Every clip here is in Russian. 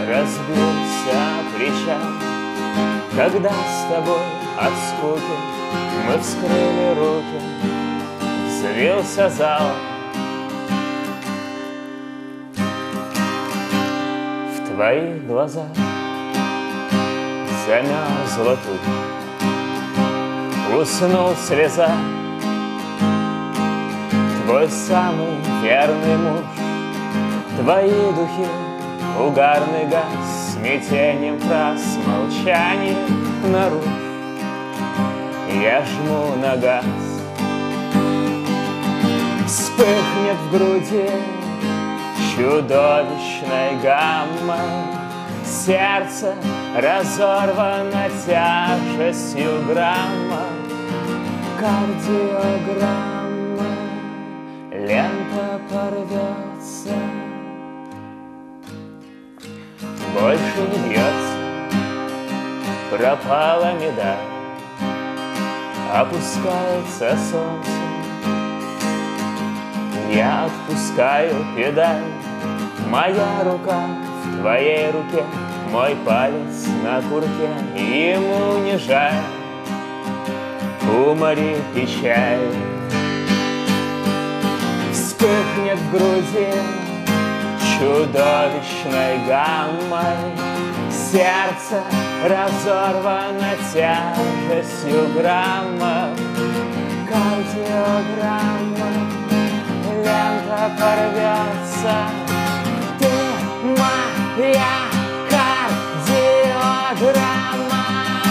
разбился причал, когда с тобой от скуки мы вскрыли руки, взвился зал. В твоих глазах замерзла туча, уснул слеза. Твой самый верный муж, твои духи, угарный газ, смятением фраз, молчание наружу. Я жму на газ, вспыхнет в груди чудовищной гаммой, сердце разорвано тяжестью грамма, кардиограмма, лента порвется, больше не бьется, пропала медаль, опускается солнце. Я отпускаю педаль, моя рука в твоей руке, мой палец на курке, ему не жаль умори печаль. Вспыхнет в груди чудовищной гаммой, сердце разорвано тяжестью грамма, кардиограмма, лента порвется. Ты моя кардиограмма.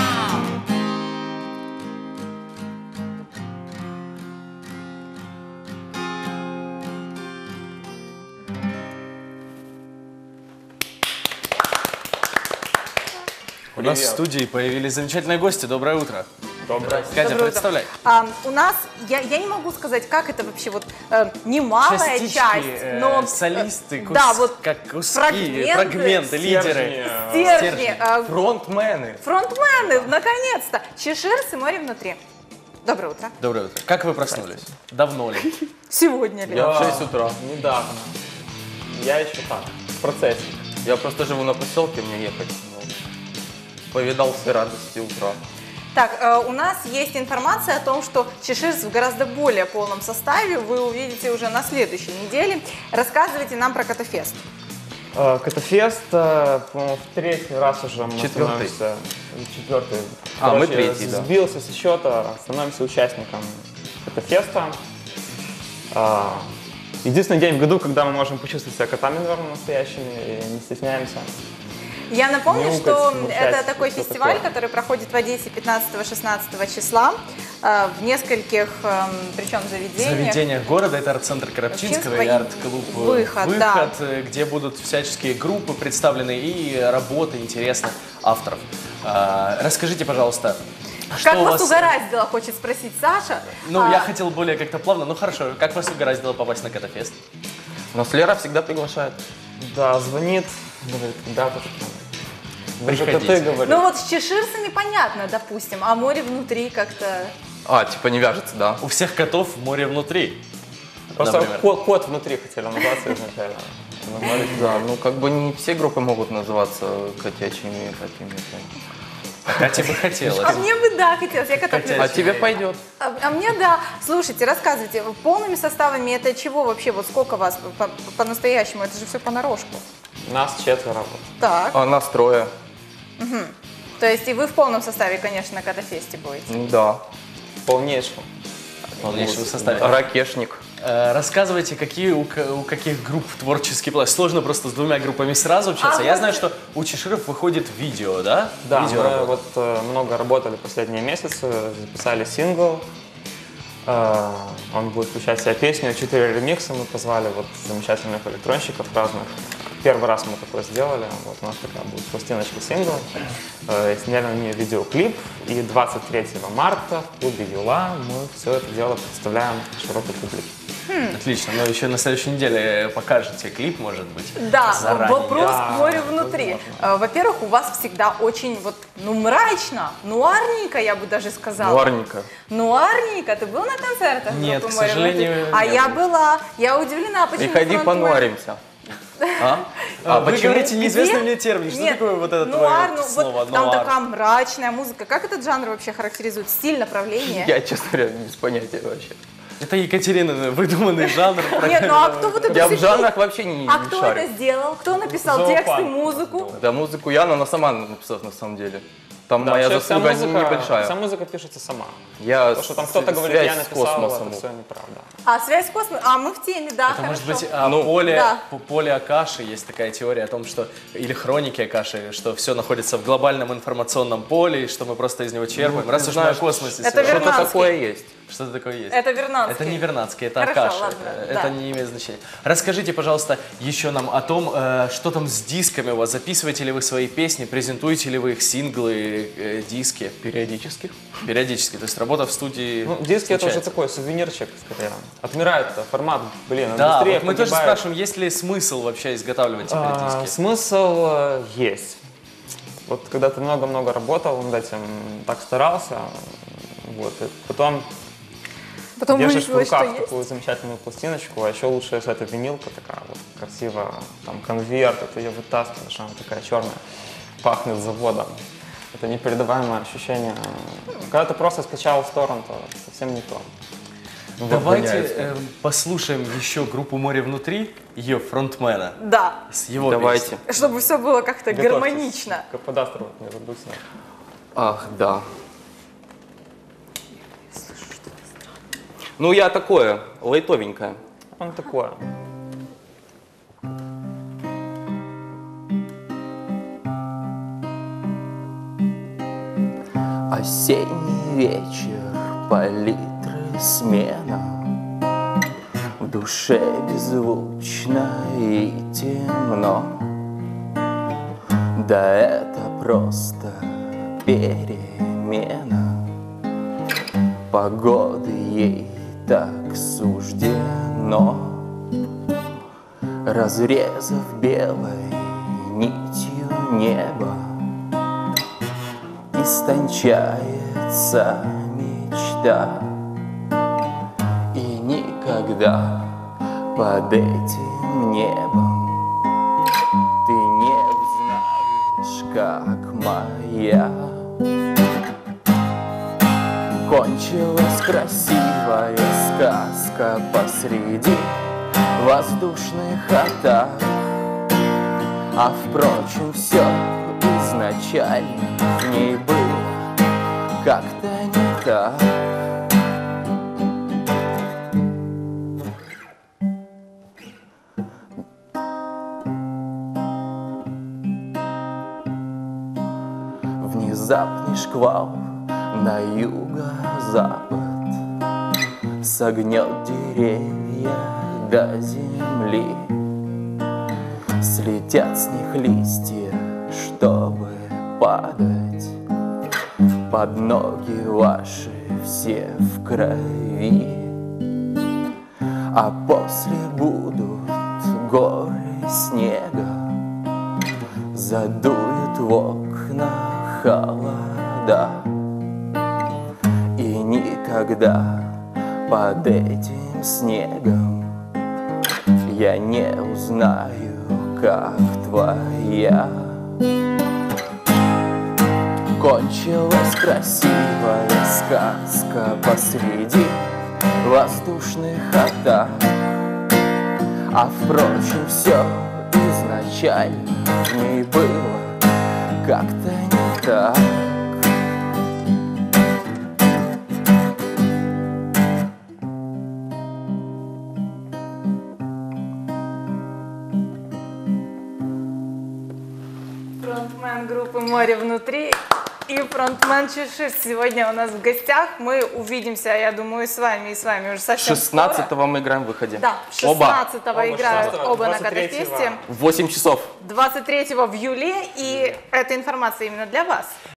У нас в студии появились замечательные гости. Доброе утро. Доброе. Катя, представляй. У нас, я не могу сказать, как это вообще, вот немалая часть, но солисты, да, вот как куски, фрагменты, лидеры, стержни, фронтмены. Фронтмены, наконец-то. Чеширс и море внутри. Доброе утро. Доброе утро. Как вы проснулись? Давно ли? Сегодня ли? Я в 6 утра. Недавно. Я еще так, в процессе. Я просто живу на поселке, мне ехать. Повидал все радости утра. Так, у нас есть информация о том, что Чеширс в гораздо более полном составе вы увидите уже на следующей неделе. Рассказывайте нам про Котофест. Котофест, по-моему, в третий раз уже мы Четвертый. становимся... Четвертый. Мы третий, да. Сбился со счета, становимся участником Котофеста. Единственный день в году, когда мы можем почувствовать себя котами, наверное, настоящими и не стесняемся. Я напомню, Мяукать, что мурчать, это такой что фестиваль, такое. который проходит в Одессе 15-16 числа в нескольких, причем заведениях. Заведениях города. Это арт-центр Коробчинского и арт-клуб «Выход», да. где будут всяческие группы представлены и работы интересных авторов. Расскажите, пожалуйста, Как что у вас вас... угораздило, хочет спросить Саша. Ну, я хотел более как-то плавно. Ну, хорошо. Как вас угораздило попасть на Котофест? Нас Лера всегда приглашает. Да, звонит, говорит, когда-то. Приходите. Ты говоришь. Ну вот с чеширсами понятно, допустим, а море внутри как-то... Типа не вяжется, да. У всех котов море внутри. Просто например. кот внутри хотели называться изначально. Да, ну как бы не все группы могут называться котячими какими-то. Катя бы хотелось. А мне бы, да, хотелось, я котов люблю. А тебе пойдет. А мне, да. Слушайте, рассказывайте, полными составами это чего вообще, вот сколько вас по-настоящему? Это же все понарошку. Нас 4 вот. Так, А нас 3. то есть и вы в полном составе, конечно, на Котофесте будете. Да. Полнейшим. В полнейшем составе. Ракешник. Рассказывайте, какие у каких групп творческий план. Сложно просто с 2 группами сразу общаться. Я знаю, что у Чеширов выходит видео, да? Да, Видео мы работа. вот много работали последние месяцы, записали сингл. Он будет включать в себя песню, 4 ремикса мы позвали вот замечательных электронщиков разных. Первый раз мы такое сделали, вот у нас такая будет пластиночка сингл. Сняли на нее видеоклип, и 23 марта в клубе Юла мы все это дело представляем широкой публике. Отлично, но еще на следующей неделе покажете клип, может быть. Да, заранее. вопрос Да, к морю внутри. Во-первых, у вас всегда очень вот, мрачно, нуарненько, я бы даже сказала. Нуарненько. Нуарненько. Ты был на концертах Нет, группы к «Море сожалению, внутри»? А не я был. была. Я удивлена, почему Приходи, фронтмен- понуаримся. А Вы почему? говорите неизвестный Где? мне термин. Что Нет, такое вот это нуар, твое ну, слово вот там нуар? такая мрачная музыка. Как этот жанр вообще характеризует? Стиль, направление? Я, честно говоря, без понятия вообще. Это Екатерина, выдуманный жанр. Нет, ну а кто вот это Я в сочинил? жанрах вообще не А кто шарю. это сделал? Кто написал Зоопарк. тексты, музыку? Да, музыку я, но она сама написала на самом деле. Там Да, моя вообще вся заслуга музыка, небольшая. вся музыка пишется сама. Я То, что там кто-то говорит, связь я с написал, космосом. это все неправда. А, связь с космосом? А, мы в теме, да, Это может хорошо. быть Ну, да. поле Акаши, есть такая теория о том, что, или хроники Акаши, что все находится в глобальном информационном поле, и что мы просто из него черпаем, раз ты уж мы о знаешь, космосе это сегодня. Что-то Вернадский. такое есть. Что-то такое есть. Это Вернадский. Это не Вернадский, это Хорошо, Акаши. ладно, Это да. не имеет значения. Расскажите, пожалуйста, еще нам о том, что там с дисками у вас. Записываете ли вы свои песни, презентуете ли вы их синглы, диски? Периодически. Периодически, то есть работа в студии Ну, диски это уже случается. такой сувенирчик, скорее. Отмирает формат, блин, Да, индустрия вот мы тоже погибает. спрашиваем, есть ли смысл вообще изготавливать теперь диски? Смысл есть. Вот когда ты много-много работал над этим, так старался, вот, и потом Потом держишь в выяснилось, что руках есть. такую замечательную пластиночку, а еще лучше, если это винилка такая вот красиво, там конверт, ты ее вытаскиваешь, она такая черная, пахнет заводом. Это непередаваемое ощущение. Когда ты просто скачал в торрент, то совсем не то. Давайте воняет. послушаем еще группу «Море внутри», ее фронтмена, Да, с его Давайте. песней. чтобы все было как-то Готовьтесь. гармонично. Каподастр вот не забудь снять. Ах, да. Ну, я такое, лайтовенькое. Он такое. Осенний вечер, палитры смена, в душе беззвучно и темно. Да это просто перемена, погоды ей так суждено. Разрезав белой нитью небо, истончается мечта, и никогда под этим небом ты не узнаешь, как моя. Кончилась красивая сказка посреди воздушных атак, а впрочем, все изначально в ней было как-то не так. Внезапный шквал на юго-запад согнет деревья до земли. Слетят с них листья, чтобы падать под ноги ваши все в крови. А после будут горы снега, задует в окна холода, и никогда под этим снегом я не узнаю, как твоя. Кончилась красивая сказка посреди воздушных атак, а впрочем, все изначально в ней было как-то не так. Фронтмен группы «Море внутри» и фронтмен Чешир сегодня у нас в гостях. Мы увидимся, я думаю, с вами уже совсем 16-го скоро. мы играем в выходе. Да, Оба. 16-го играют 16-го, оба на 23-го. Катафесте. В 8 часов. 23-го в Юле, и эта информация именно для вас.